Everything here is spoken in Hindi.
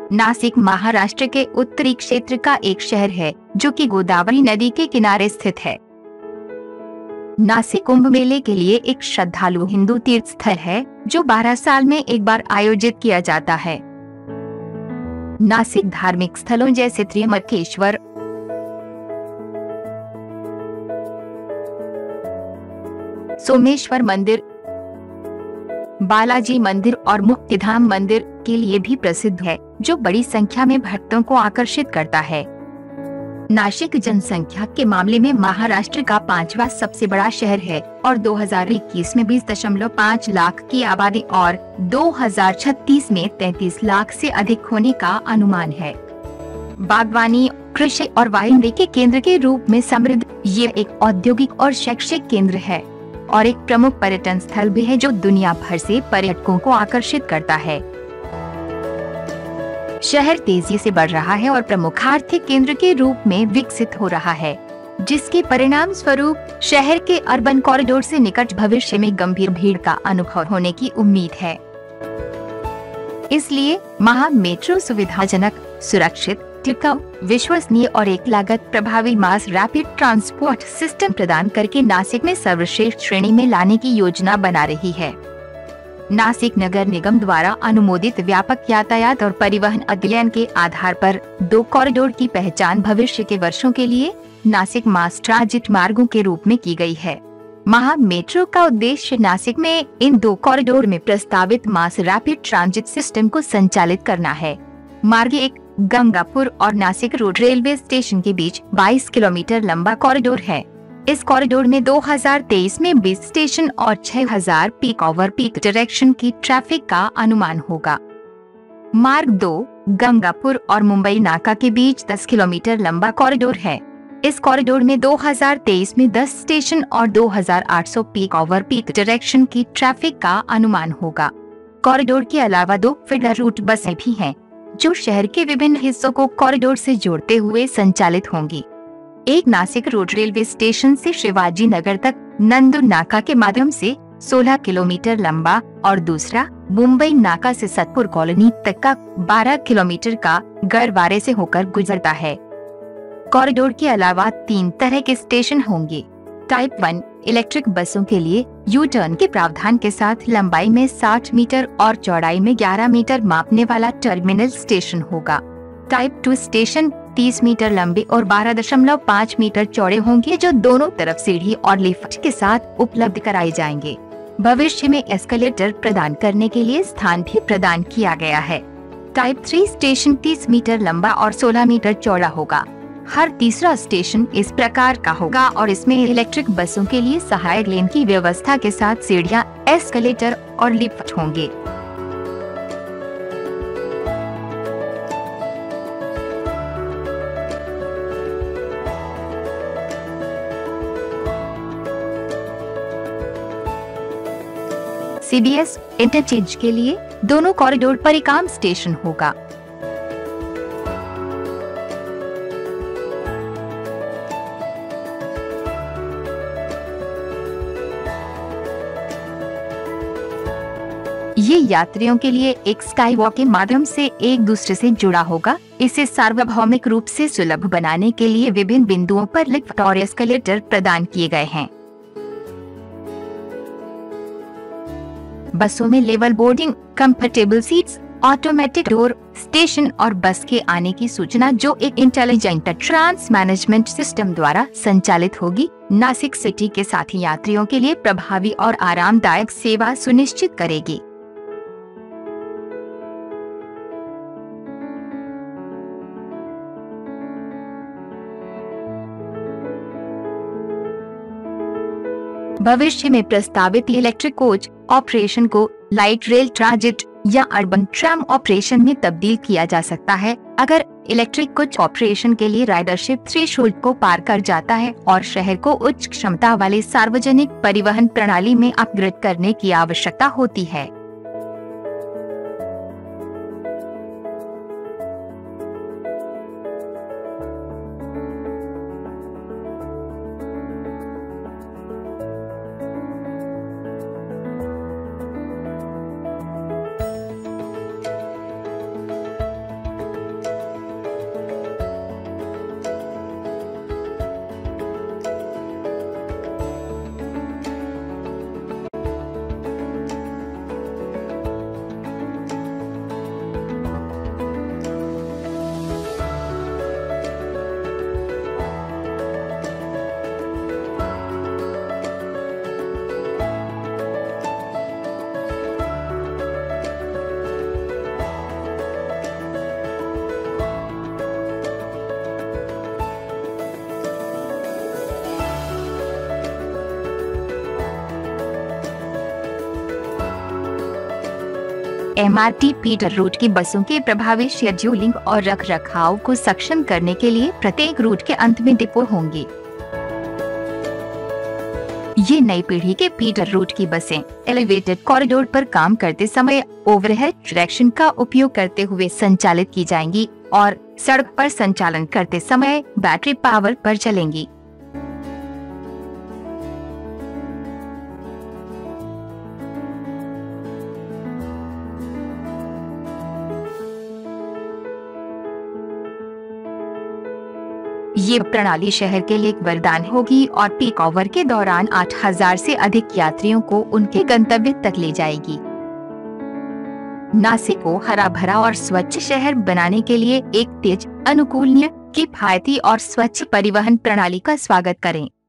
नासिक महाराष्ट्र के उत्तरी क्षेत्र का एक शहर है जो कि गोदावरी नदी के किनारे स्थित है। नासिक कुंभ मेले के लिए एक श्रद्धालु हिंदू तीर्थ स्थल है जो 12 साल में एक बार आयोजित किया जाता है। नासिक धार्मिक स्थलों जैसे त्र्यंबकेश्वर, सोमेश्वर मंदिर, बालाजी मंदिर और मुक्तिधाम मंदिर के लिए भी प्रसिद्ध है, जो बड़ी संख्या में भक्तों को आकर्षित करता है। नासिक जनसंख्या के मामले में महाराष्ट्र का 5वां सबसे बड़ा शहर है और 2021 में 20.5 लाख की आबादी और 2036 में 33 लाख से अधिक होने का अनुमान है। बागवानी, कृषि और वाइनरी के केंद्र के रूप में समृद्ध ये एक औद्योगिक और शैक्षिक केंद्र है और एक प्रमुख पर्यटन स्थल भी है जो दुनिया भर से पर्यटकों को आकर्षित करता है। शहर तेजी से बढ़ रहा है और प्रमुख आर्थिक केंद्र के रूप में विकसित हो रहा है, जिसके परिणाम स्वरूप शहर के अर्बन कॉरिडोर से निकट भविष्य में गंभीर भीड़ का अनुभव होने की उम्मीद है। इसलिए महा मेट्रो सुविधाजनक, सुरक्षित, टिकाऊ, विश्वसनीय और एक लागत प्रभावी मास रैपिड ट्रांसपोर्ट सिस्टम प्रदान करके नासिक में सर्वश्रेष्ठ श्रेणी में लाने की योजना बना रही है। नासिक नगर निगम द्वारा अनुमोदित व्यापक यातायात और परिवहन अध्ययन के आधार पर 2 कॉरिडोर की पहचान भविष्य के वर्षों के लिए नासिक मास ट्रांजिट मार्गों के रूप में की गई है। महा मेट्रो का उद्देश्य नासिक में इन 2 कॉरिडोर में प्रस्तावित मास रैपिड ट्रांजिट सिस्टम को संचालित करना है। मार्ग 1 गंगापुर और नासिक रोड रेलवे स्टेशन के बीच 22 किलोमीटर लंबा कॉरिडोर है। इस कॉरिडोर में 2023 में 20 स्टेशन और 6000 पीक ओवर पीक डायरेक्शन की ट्रैफिक का अनुमान होगा। मार्ग 2 गंगापुर और मुंबई नाका के बीच 10 किलोमीटर लंबा कॉरिडोर है। इस कॉरिडोर में 2023 में 10 स्टेशन और 2800 पीक ओवर पीक डायरेक्शन की ट्रैफिक का अनुमान होगा। कॉरिडोर के अलावा 2 फीडर रूट बसें भी हैं, जो शहर के विभिन्न हिस्सों को कॉरिडोर से जोड़ते हुए संचालित होंगी। एक नासिक रोड रेलवे स्टेशन से शिवाजी नगर तक नंदू नाका के माध्यम से 16 किलोमीटर लंबा और दूसरा मुंबई नाका से सतपुर कॉलोनी तक का 12 किलोमीटर का गरवारे से होकर गुजरता है। कॉरिडोर के अलावा 3 तरह के स्टेशन होंगे। टाइप 1 इलेक्ट्रिक बसों के लिए यू टर्न के प्रावधान के साथ लंबाई में 60 मीटर और चौड़ाई में 11 मीटर मापने वाला टर्मिनल स्टेशन होगा। टाइप 2 स्टेशन 30 मीटर लंबे और 12.5 मीटर चौड़े होंगे, जो दोनों तरफ सीढ़ी और लिफ्ट के साथ उपलब्ध कराए जाएंगे। भविष्य में एस्केलेटर प्रदान करने के लिए स्थान भी प्रदान किया गया है। टाइप 3 स्टेशन 30 मीटर लंबा और 16 मीटर चौड़ा होगा। हर तीसरा स्टेशन इस प्रकार का होगा और इसमें इलेक्ट्रिक बसों के लिए सहायक लेन की व्यवस्था के साथ सीढ़ियां, एस्केलेटर और लिफ्ट होंगे। CBS इंटरचेंज के लिए दोनों कॉरिडोर पर एक आम स्टेशन होगा। ये यात्रियों के लिए एक स्काई वॉक के माध्यम से एक दूसरे से जुड़ा होगा। इसे सार्वभौमिक रूप से सुलभ बनाने के लिए विभिन्न बिंदुओं पर लिफ्ट और एस्केलेटर प्रदान किए गए हैं। बसों में level boarding, comfortable seats, automatic door, station और बस के आने की सूचना जो एक इंटेलिजेंट ट्रांस मैनेजमेंट सिस्टम द्वारा संचालित होगी, नासिक सिटी के साथी यात्रियों के लिए प्रभावी और आरामदायक सेवा सुनिश्चित करेगी। भविष्य में प्रस्तावित इलेक्ट्रिक कोच ऑपरेशन को लाइट रेल ट्रांजिट या अर्बन ट्रैम ऑपरेशन में तब्दील किया जा सकता है अगर इलेक्ट्रिक कोच ऑपरेशन के लिए राइडरशिप थ्रेशोल्ड को पार कर जाता है और शहर को उच्च क्षमता वाले सार्वजनिक परिवहन प्रणाली में अपग्रेड करने की आवश्यकता होती है। MRT फीडर रूट की बसों के प्रभावी शेड्यूलिंग और रखरखाव को सक्षम करने के लिए प्रत्येक रूट के अंत में डिपो होंगे। ये नई पीढ़ी के फीडर रूट की बसें एलिवेटेड कॉरिडोर पर काम करते समय ओवरहेड ट्रैक्शन का उपयोग करते हुए संचालित की जाएंगी और सड़क पर संचालन करते समय बैटरी पावर पर चलेंगी। ये प्रणाली शहर के लिए एक वरदान होगी और पीक आवर के दौरान 8000 से अधिक यात्रियों को उनके गंतव्य तक ले जाएगी। नासिक को हरा भरा और स्वच्छ शहर बनाने के लिए एक तेज, अनुकूलनीय, किफायती और स्वच्छ परिवहन प्रणाली का स्वागत करें।